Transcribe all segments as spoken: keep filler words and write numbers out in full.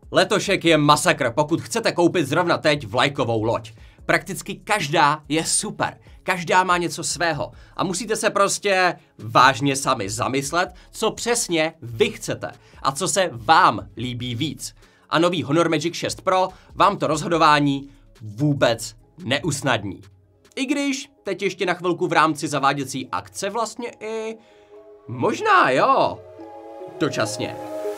Letošek je masakr, pokud chcete koupit zrovna teď vlajkovou loď. Prakticky každá je super, každá má něco svého a musíte se prostě vážně sami zamyslet, co přesně vy chcete a co se vám líbí víc. A nový Honor Magic šest Pro vám to rozhodování vůbec neusnadní. I když teď ještě na chvilku v rámci zaváděcí akce vlastně i... Možná jo, dočasně.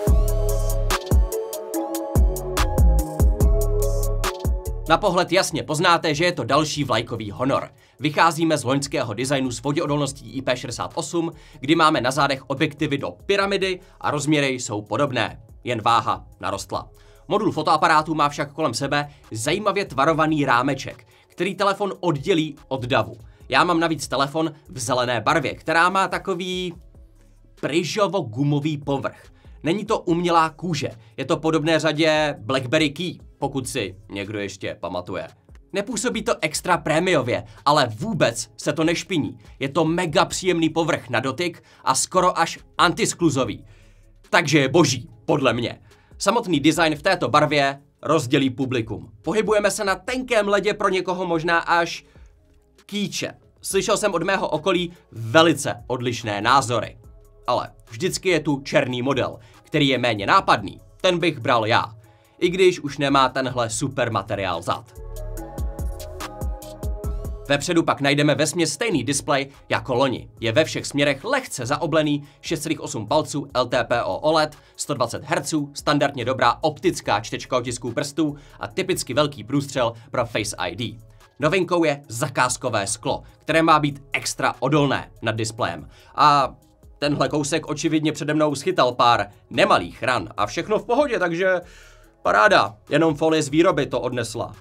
Na pohled jasně poznáte, že je to další vlajkový Honor. Vycházíme z loňského designu s voděodolností I P šedesát osm, kdy máme na zádech objektivy do pyramidy a rozměry jsou podobné, jen váha narostla. Modul fotoaparátu má však kolem sebe zajímavě tvarovaný rámeček, který telefon oddělí od davu. Já mám navíc telefon v zelené barvě, která má takový pryžovo-gumový povrch. Není to umělá kůže, je to podobné řadě BlackBerry Key, pokud si někdo ještě pamatuje. Nepůsobí to extra prémiově, ale vůbec se to nešpiní. Je to mega příjemný povrch na dotyk a skoro až antiskluzový. Takže je boží, podle mě. Samotný design v této barvě rozdělí publikum. Pohybujeme se na tenkém ledě, pro někoho možná až kýče. Slyšel jsem od mého okolí velice odlišné názory. Ale vždycky je tu černý model, který je méně nápadný. Ten bych bral já. I když už nemá tenhle super materiál zad. Vepředu pak najdeme vesměs stejný displej jako loni. Je ve všech směrech lehce zaoblený, šest celá osm palců L T P O O L E D, sto dvacet hertzů, standardně dobrá optická čtečka otisků prstů a typicky velký průstřel pro Face I D. Novinkou je zakázkové sklo, které má být extra odolné nad displejem. A tenhle kousek očividně přede mnou schytal pár nemalých ran a všechno v pohodě, takže paráda, jenom folie z výroby to odnesla.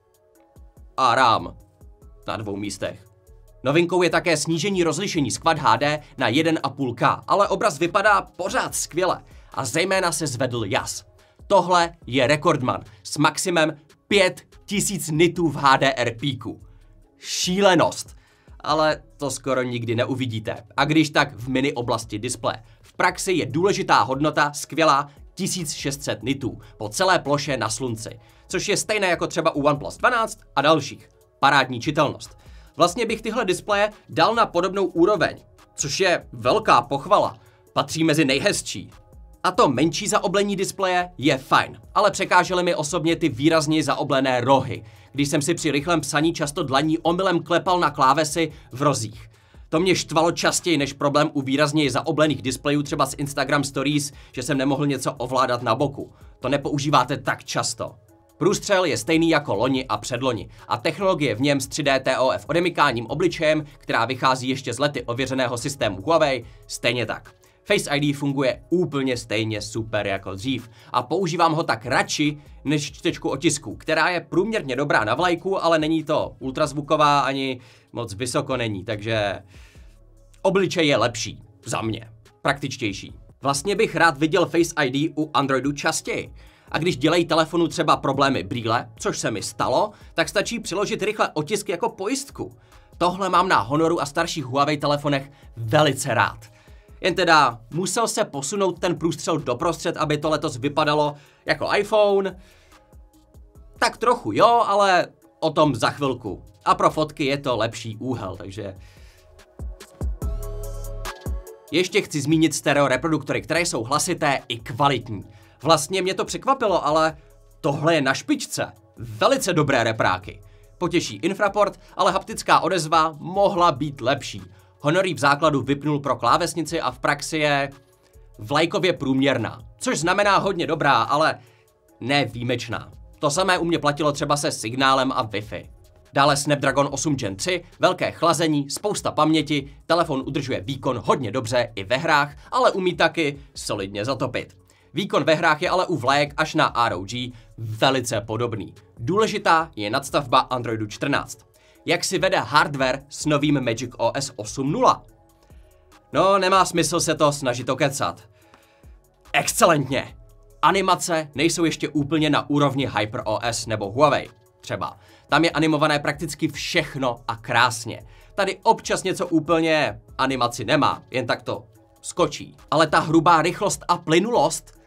A rám na dvou místech. Novinkou je také snížení rozlišení z Quad H D na jedna a půl K, ale obraz vypadá pořád skvěle a zejména se zvedl jas. Tohle je rekordman s maximem pět tisíc nitů v H D R píku. Šílenost. Ale to skoro nikdy neuvidíte. A když tak v mini oblasti displeje. V praxi je důležitá hodnota skvělá tisíc šest set nitů po celé ploše na slunci, což je stejné jako třeba u OnePlus dvanáct a dalších. Parádní čitelnost. Vlastně bych tyhle displeje dal na podobnou úroveň, což je velká pochvala. Patří mezi nejhezčí. A to menší zaoblení displeje je fajn, ale překážely mi osobně ty výrazně zaoblené rohy, když jsem si při rychlém psaní často dlaní omylem klepal na klávesy v rozích. To mě štvalo častěji než problém u výrazně zaoblených displejů třeba z Instagram Stories, že jsem nemohl něco ovládat na boku. To nepoužíváte tak často. Průstřel je stejný jako loni a předloni a technologie v něm s tři D T O F odemykánním obličejem, která vychází ještě z lety ověřeného systému Huawei, stejně tak. Face I D funguje úplně stejně super jako dřív a používám ho tak radši než čtečku otisků, která je průměrně dobrá na vlajku, ale není to ultrazvuková ani moc vysoko není, takže obličej je lepší za mě, praktičtější. Vlastně bych rád viděl Face I D u Androidu častěji. A když dělají telefonu třeba problémy brýle, což se mi stalo, tak stačí přiložit rychle otisk jako pojistku. Tohle mám na Honoru a starších Huawei telefonech velice rád. Jen teda musel se posunout ten průstřel doprostřed, aby to letos vypadalo jako iPhone. Tak trochu jo, ale o tom za chvilku. A pro fotky je to lepší úhel, takže... Ještě chci zmínit stereo reproduktory, které jsou hlasité i kvalitní. Vlastně mě to překvapilo, ale tohle je na špičce. Velice dobré repráky. Potěší infraport, ale haptická odezva mohla být lepší. Honor v základu vypnul pro klávesnici a v praxi je vlajkově průměrná. Což znamená hodně dobrá, ale ne výjimečná. To samé u mě platilo třeba se signálem a Wi-Fi. Dále Snapdragon osm Gen tři, velké chlazení, spousta paměti, telefon udržuje výkon hodně dobře i ve hrách, ale umí taky solidně zatopit. Výkon ve hrách je ale u vlajek až na R O G velice podobný. Důležitá je nadstavba Androidu čtrnáct. Jak si vede hardware s novým Magic O S osm tečka nula? No, nemá smysl se to snažit okecat. Excelentně! Animace nejsou ještě úplně na úrovni HyperOS nebo Huawei. Třeba. Tam je animované prakticky všechno a krásně. Tady občas něco úplně animaci nemá, jen tak to skočí. Ale ta hrubá rychlost a plynulost,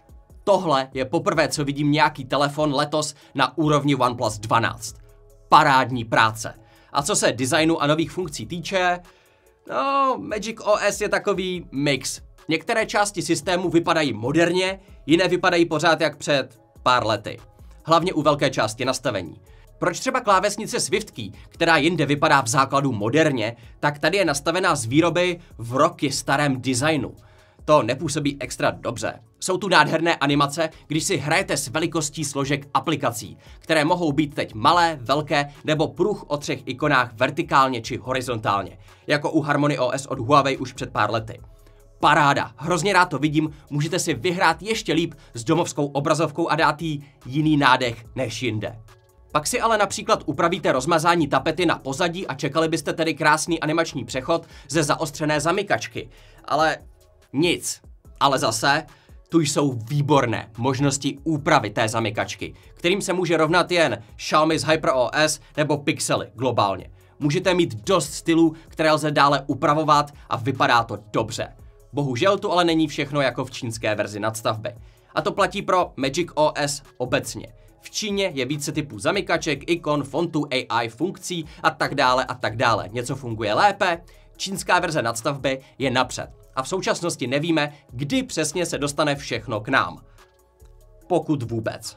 tohle je poprvé, co vidím nějaký telefon letos na úrovni OnePlus dvanáct. Parádní práce. A co se designu a nových funkcí týče, no, Magic O S je takový mix. Některé části systému vypadají moderně, jiné vypadají pořád jak před pár lety. Hlavně u velké části nastavení. Proč třeba klávesnice SwiftKey, která jinde vypadá v základu moderně, tak tady je nastavená z výroby v roky starém designu. To nepůsobí extra dobře. Jsou tu nádherné animace, když si hrajete s velikostí složek aplikací, které mohou být teď malé, velké nebo pruh o třech ikonách vertikálně či horizontálně, jako u Harmony O S od Huawei už před pár lety. Paráda, hrozně rád to vidím, můžete si vyhrát ještě líp s domovskou obrazovkou a dát jí jiný nádech než jinde. Pak si ale například upravíte rozmazání tapety na pozadí a čekali byste tedy krásný animační přechod ze zaostřené zamykačky. Ale nic. Ale zase, tu jsou výborné možnosti úpravy té zamykačky, kterým se může rovnat jen Xiaomi z HyperOS nebo Pixely globálně. Můžete mít dost stylů, které lze dále upravovat a vypadá to dobře. Bohužel tu ale není všechno jako v čínské verzi nadstavby. A to platí pro Magic O S obecně. V Číně je více typů zamykaček, ikon, fontů, A I, funkcí a tak dále a tak dále. Něco funguje lépe, čínská verze nadstavby je napřed. A v současnosti nevíme, kdy přesně se dostane všechno k nám. Pokud vůbec.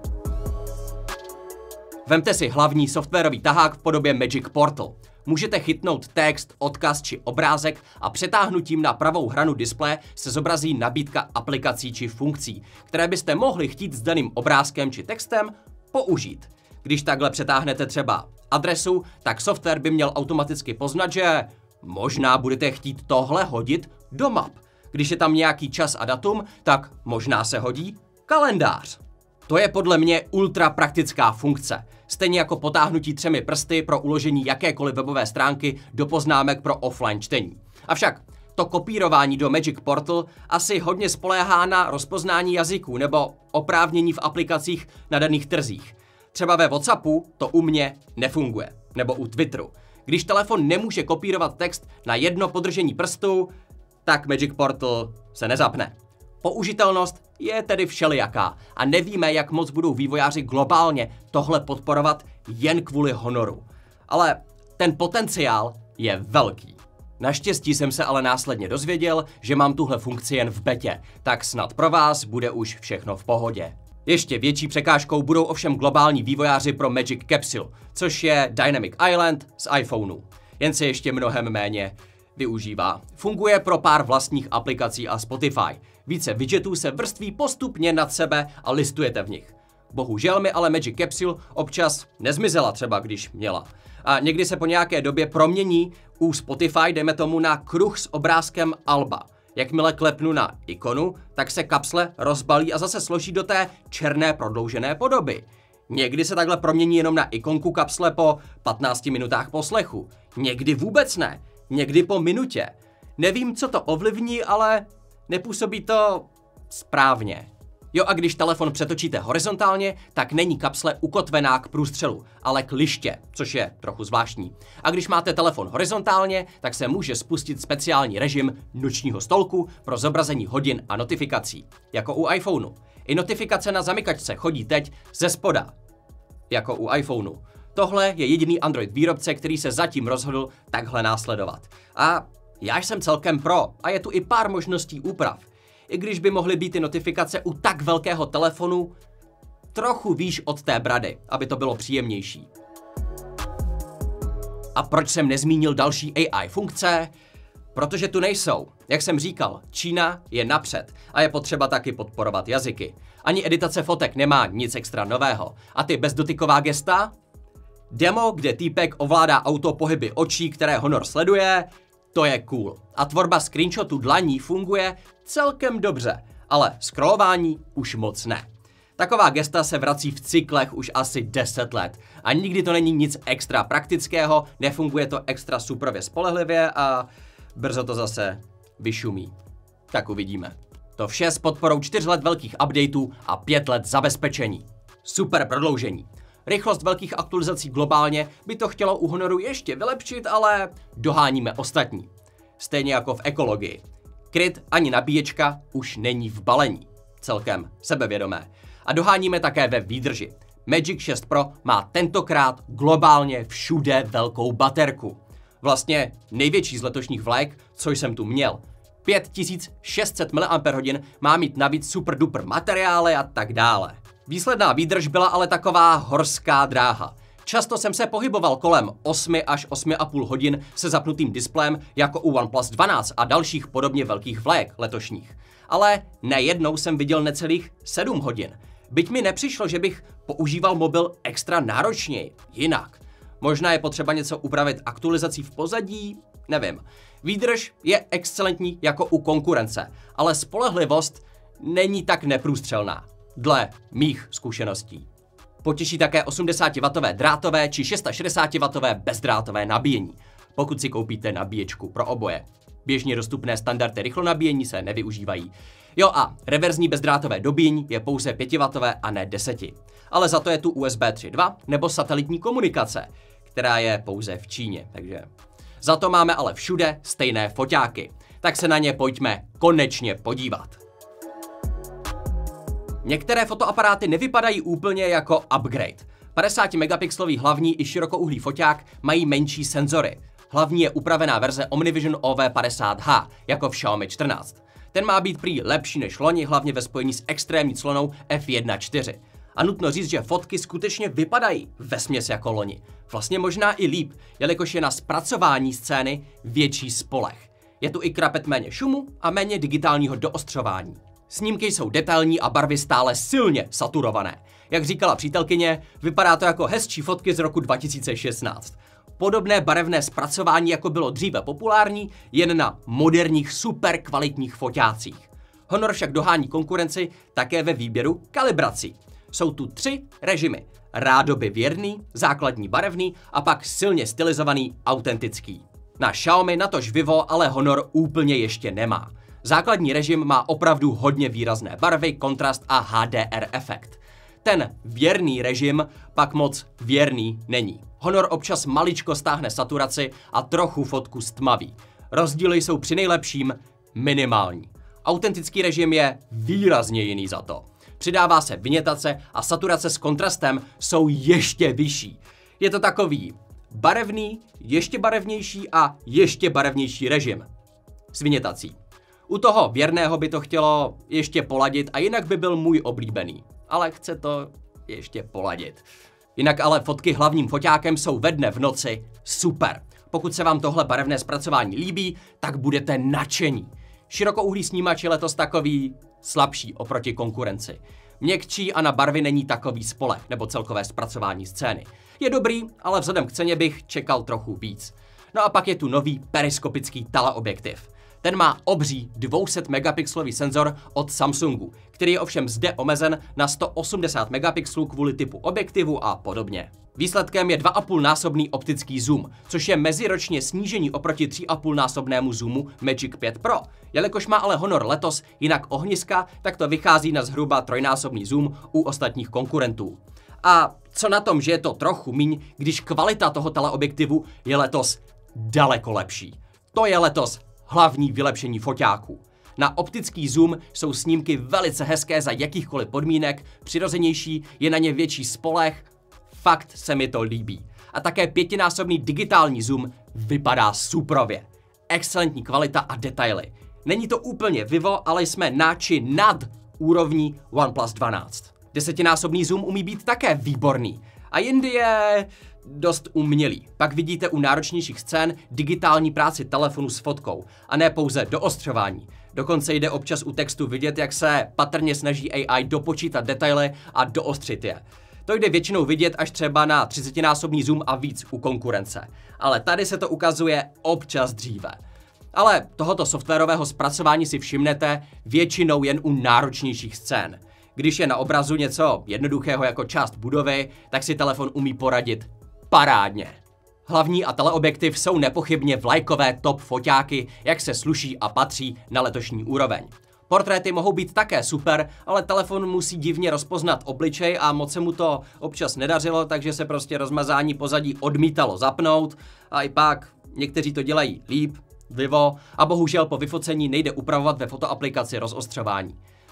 Vemte si hlavní softwarový tahák v podobě Magic Portal. Můžete chytnout text, odkaz či obrázek a přetáhnutím na pravou hranu displeje se zobrazí nabídka aplikací či funkcí, které byste mohli chtít s daným obrázkem či textem použít. Když takhle přetáhnete třeba adresu, tak software by měl automaticky poznat, že možná budete chtít tohle hodit do map. Když je tam nějaký čas a datum, tak možná se hodí kalendář. To je podle mě ultra praktická funkce. Stejně jako potáhnutí třemi prsty pro uložení jakékoliv webové stránky do poznámek pro offline čtení. Avšak to kopírování do Magic Portal asi hodně spoléhá na rozpoznání jazyků nebo oprávnění v aplikacích na daných trzích. Třeba ve WhatsAppu to u mě nefunguje, nebo u Twitteru. Když telefon nemůže kopírovat text na jedno podržení prstu, tak Magic Portal se nezapne. Použitelnost je tedy všelijaká a nevíme, jak moc budou vývojáři globálně tohle podporovat jen kvůli honoru. Ale ten potenciál je velký. Naštěstí jsem se ale následně dozvěděl, že mám tuhle funkci jen v betě, tak snad pro vás bude už všechno v pohodě. Ještě větší překážkou budou ovšem globální vývojáři pro Magic Capsule, což je Dynamic Island z iPhoneu. Jen se ještě mnohem méně využívá. Funguje pro pár vlastních aplikací a Spotify. Více widgetů se vrství postupně nad sebe a listujete v nich. Bohužel mi ale Magic Capsule občas nezmizela třeba, když měla. A někdy se po nějaké době promění u Spotify, dejme tomu, na kruh s obrázkem alba. Jakmile klepnu na ikonu, tak se kapsle rozbalí a zase složí do té černé prodloužené podoby. Někdy se takhle promění jenom na ikonku kapsle po patnácti minutách poslechu. Někdy vůbec ne. Někdy po minutě. Nevím, co to ovlivní, ale nepůsobí to správně. Jo, a když telefon přetočíte horizontálně, tak není kapsle ukotvená k průstřelu, ale k liště, což je trochu zvláštní. A když máte telefon horizontálně, tak se může spustit speciální režim nočního stolku pro zobrazení hodin a notifikací, jako u iPhoneu. I notifikace na zamykačce chodí teď ze spoda, jako u iPhoneu. Tohle je jediný Android výrobce, který se zatím rozhodl takhle následovat. A já jsem celkem pro a je tu i pár možností úprav. I když by mohly být ty notifikace u tak velkého telefonu trochu výš od té brady, aby to bylo příjemnější. A proč jsem nezmínil další A I funkce? Protože tu nejsou. Jak jsem říkal, Čína je napřed a je potřeba taky podporovat jazyky. Ani editace fotek nemá nic extra nového. A ty bezdotyková gesta? Demo, kde týpek ovládá auto pohyby očí, které Honor sleduje, to je cool. A tvorba screenshotů dlaní funguje celkem dobře, ale scrollování už moc ne. Taková gesta se vrací v cyklech už asi deset let a nikdy to není nic extra praktického, nefunguje to extra superově spolehlivě a brzo to zase vyšumí. Tak uvidíme. To vše s podporou čtyř let velkých updateů a pět let zabezpečení. Super prodloužení. Rychlost velkých aktualizací globálně by to chtělo u Honoru ještě vylepšit, ale doháníme ostatní. Stejně jako v ekologii. Kryt ani nabíječka už není v balení. celkem sebevědomé. A doháníme také ve výdrži. Magic šest Pro má tentokrát globálně všude velkou baterku. Vlastně největší z letošních vlajek, co jsem tu měl. pět tisíc šest set miliampérhodin má mít navíc super duper materiály a tak dále. Výsledná výdrž byla ale taková horská dráha. Často jsem se pohyboval kolem osm až osm a půl hodin se zapnutým displejem jako u OnePlus dvanáct a dalších podobně velkých vlajek letošních. Ale nejednou jsem viděl necelých sedm hodin. Byť mi nepřišlo, že bych používal mobil extra náročněji, jinak. Možná je potřeba něco upravit aktualizací v pozadí, nevím. Výdrž je excelentní jako u konkurence, ale spolehlivost není tak neprůstřelná, dle mých zkušeností. Potěší také osmdesátwattové drátové či šestošedesátiwattové bezdrátové nabíjení, pokud si koupíte nabíječku pro oboje. Běžně dostupné standardy rychlonabíjení se nevyužívají. Jo a reverzní bezdrátové dobíjení je pouze pětiwattové a ne deset. Ale za to je tu U S B tři tečka dva nebo satelitní komunikace, která je pouze v Číně, takže... Za to máme ale všude stejné foťáky, tak se na ně pojďme konečně podívat. Některé fotoaparáty nevypadají úplně jako upgrade. padesát megapixelový hlavní i širokouhlý foťák mají menší senzory. Hlavní je upravená verze OmniVision O V padesát H, jako v Xiaomi čtrnáct. Ten má být prý lepší než loni, hlavně ve spojení s extrémní clonou F jedna tečka čtyři. A nutno říct, že fotky skutečně vypadají vesměs jako loni. Vlastně možná i líp, jelikož je na zpracování scény větší spoleh. Je tu i krapet méně šumu a méně digitálního doostřování. Snímky jsou detailní a barvy stále silně saturované. Jak říkala přítelkyně, vypadá to jako hezčí fotky z roku dva tisíce šestnáct. Podobné barevné zpracování, jako bylo dříve populární, jen na moderních super kvalitních foťácích. Honor však dohání konkurenci také ve výběru kalibrací. Jsou tu tři režimy. Rádoby věrný, základní barevný a pak silně stylizovaný autentický. Na Xiaomi, natož Vivo, ale Honor úplně ještě nemá. Základní režim má opravdu hodně výrazné barvy, kontrast a H D R efekt. Ten věrný režim pak moc věrný není. Honor občas maličko stáhne saturaci a trochu fotku stmaví. Rozdíly jsou při nejlepším minimální. Autentický režim je výrazně jiný za to. Přidává se vinětace a saturace s kontrastem jsou ještě vyšší. Je to takový barevný, ještě barevnější a ještě barevnější režim s vinětací. U toho věrného by to chtělo ještě poladit a jinak by byl můj oblíbený. Ale chce to ještě poladit. Jinak ale fotky hlavním foťákem jsou ve dne v noci super. Pokud se vám tohle barevné zpracování líbí, tak budete nadšení. Širokouhlý snímač je letos takový slabší oproti konkurenci. Měkčí a na barvy není takový spoleh nebo celkové zpracování scény. Je dobrý, ale vzhledem k ceně bych čekal trochu víc. No a pak je tu nový periskopický teleobjektiv. Ten má obří dvě stě megapixelový senzor od Samsungu, který je ovšem zde omezen na sto osmdesát megapixelů kvůli typu objektivu a podobně. Výsledkem je dva a půl násobný optický zoom, což je meziročně snížení oproti tři a půl násobnému zoomu Magic pět Pro. Jelikož má ale Honor letos jinak ohniska, tak to vychází na zhruba trojnásobný zoom u ostatních konkurentů. A co na tom, že je to trochu míň, když kvalita toho teleobjektivu je letos daleko lepší. To je letos hlavní vylepšení foťáků. Na optický zoom jsou snímky velice hezké za jakýchkoliv podmínek, přirozenější, je na ně větší spoleh, fakt se mi to líbí. A také pětinásobný digitální zoom vypadá suprově. Excelentní kvalita a detaily. Není to úplně Vivo, ale jsme na či nad úrovní OnePlus dvanáct. Desetinásobný zoom umí být také výborný. A jindy je dost umělý. Pak vidíte u náročnějších scén digitální práci telefonu s fotkou a ne pouze doostřování. Dokonce jde občas u textu vidět, jak se patrně snaží A I dopočítat detaily a doostřit je. To jde většinou vidět až třeba na třicetinásobný zoom a víc u konkurence. Ale tady se to ukazuje občas dříve. Ale tohoto softwarového zpracování si všimnete většinou jen u náročnějších scén. Když je na obrazu něco jednoduchého jako část budovy, tak si telefon umí poradit parádně. Hlavní a teleobjektiv jsou nepochybně vlajkové top foťáky, jak se sluší a patří na letošní úroveň. Portréty mohou být také super, ale telefon musí divně rozpoznat obličej a moc se mu to občas nedařilo, takže se prostě rozmazání pozadí odmítalo zapnout a i pak někteří to dělají líp, Vivo, a bohužel po vyfocení nejde upravovat ve fotoaplikaci rozostřování.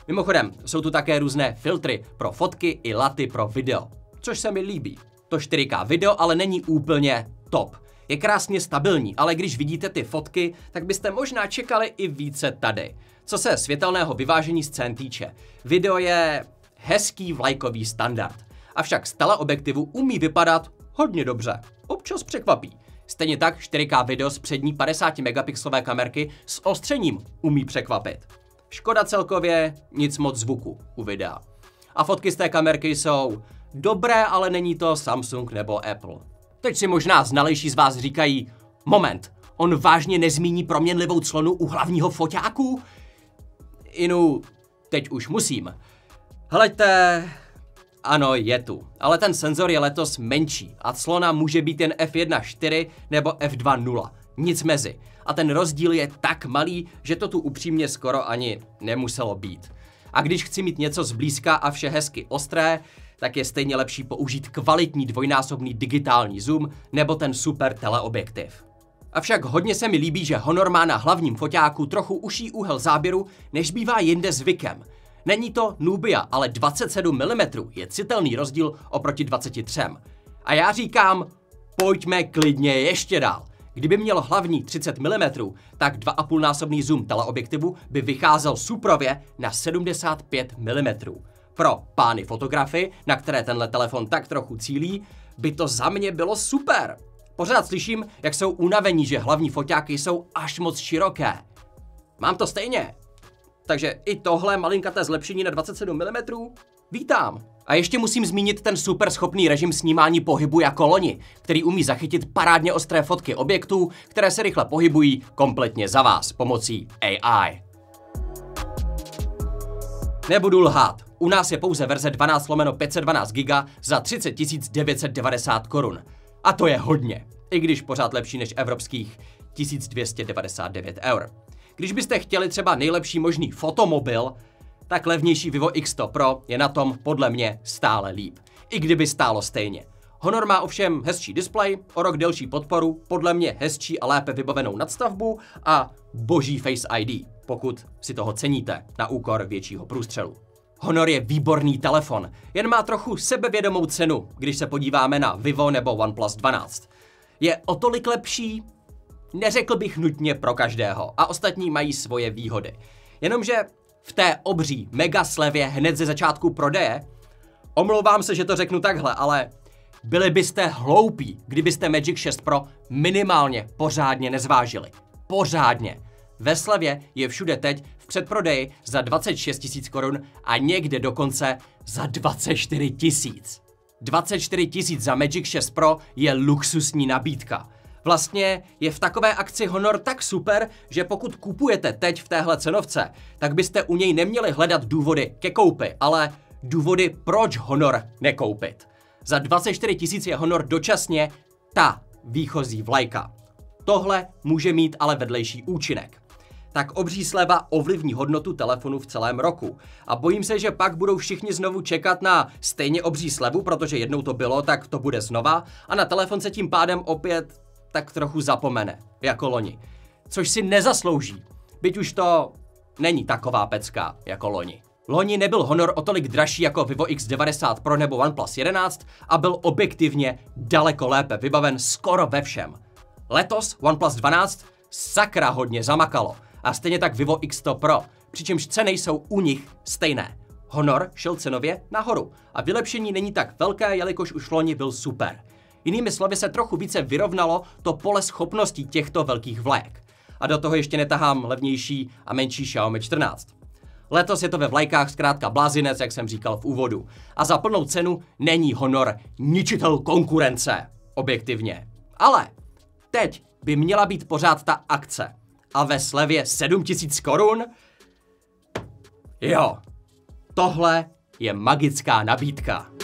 Mimochodem, jsou tu také různé filtry pro fotky i laty pro video, což se mi líbí. To čtyři ká video ale není úplně top. Je krásně stabilní, ale když vidíte ty fotky, tak byste možná čekali i více tady. Co se světelného vyvážení scén týče, video je hezký vlajkový standard. Avšak z teleobjektivu umí vypadat hodně dobře. Občas překvapí. Stejně tak čtyři ká video z přední padesát megapixelové kamerky s ostřením umí překvapit. Škoda celkově nic moc zvuku u videa. A fotky z té kamerky jsou dobré, ale není to Samsung nebo Apple. Teď si možná znalejší z vás říkají, moment, on vážně nezmíní proměnlivou clonu u hlavního foťáku? Inu, teď už musím. Hleďte, ano, je tu, ale ten senzor je letos menší a clona může být jen F jedna čtyři nebo F dva nula, nic mezi. A ten rozdíl je tak malý, že to tu upřímně skoro ani nemuselo být. A když chci mít něco zblízka a vše hezky ostré, tak je stejně lepší použít kvalitní dvojnásobný digitální zoom nebo ten super teleobjektiv. Avšak hodně se mi líbí, že Honor má na hlavním foťáku trochu užší úhel záběru, než bývá jinde zvykem. Není to Nubia, ale dvacet sedm milimetrů je citelný rozdíl oproti dvaceti třem. A já říkám, pojďme klidně ještě dál. Kdyby měl hlavní třicet milimetrů, tak dva a půl násobný zoom teleobjektivu by vycházel suprově na sedmdesát pět milimetrů. Pro pány fotografy, na které tenhle telefon tak trochu cílí, by to za mě bylo super. Pořád slyším, jak jsou unavení, že hlavní foťáky jsou až moc široké. Mám to stejně. Takže i tohle malinkaté zlepšení na dvacet sedm milimetrů vítám. A ještě musím zmínit ten super schopný režim snímání pohybu jako loni, který umí zachytit parádně ostré fotky objektů, které se rychle pohybují kompletně za vás pomocí A I. Nebudu lhát, u nás je pouze verze dvanáct lomeno pět set dvanáct giga za třicet tisíc devět set devadesát korun. A to je hodně, i když pořád lepší než evropských tisíc dvě stě devadesát devět eur. Když byste chtěli třeba nejlepší možný fotomobil, tak levnější Vivo X sto Pro je na tom podle mě stále líp. I kdyby stálo stejně. Honor má ovšem hezčí displej, o rok delší podporu, podle mě hezčí a lépe vybavenou nadstavbu a boží Face I D, pokud si toho ceníte na úkor většího průstřelu. Honor je výborný telefon, jen má trochu sebevědomou cenu, když se podíváme na Vivo nebo OnePlus dvanáct. Je o tolik lepší? Neřekl bych nutně pro každého a ostatní mají svoje výhody. Jenomže v té obří mega slevě hned ze začátku prodeje, omlouvám se, že to řeknu takhle, ale byli byste hloupí, kdybyste Magic šest Pro minimálně pořádně nezvážili. Pořádně. Ve slevě je všude teď v předprodeji za dvacet šest tisíc korun a někde dokonce za dvacet čtyři tisíc. dvacet čtyři tisíc za Magic šest Pro je luxusní nabídka. Vlastně je v takové akci Honor tak super, že pokud kupujete teď v téhle cenovce, tak byste u něj neměli hledat důvody ke koupi, ale důvody, proč Honor nekoupit. Za dvacet čtyři tisíc je Honor dočasně ta výchozí vlajka. Tohle může mít ale vedlejší účinek. Tak obří sleva ovlivní hodnotu telefonu v celém roku. A bojím se, že pak budou všichni znovu čekat na stejně obří slevu, protože jednou to bylo, tak to bude znova, a na telefon se tím pádem opět tak trochu zapomene, jako loni. Což si nezaslouží, byť už to není taková pecka jako loni. Loni nebyl Honor o tolik dražší jako Vivo X devadesát Pro nebo OnePlus jedenáct a byl objektivně daleko lépe vybaven skoro ve všem. Letos OnePlus dvanáct sakra hodně zamakalo a stejně tak Vivo X sto Pro, přičemž ceny jsou u nich stejné. Honor šel cenově nahoru a vylepšení není tak velké, jelikož už loni byl super. Jinými slovy se trochu více vyrovnalo to pole schopností těchto velkých vlajek. A do toho ještě netahám levnější a menší Xiaomi čtrnáct. Letos je to ve vlajkách zkrátka blázinec, jak jsem říkal v úvodu. A za plnou cenu není Honor ničitel konkurence, objektivně. Ale teď by měla být pořád ta akce. A ve slevě sedm tisíc korun? Jo, tohle je magická nabídka.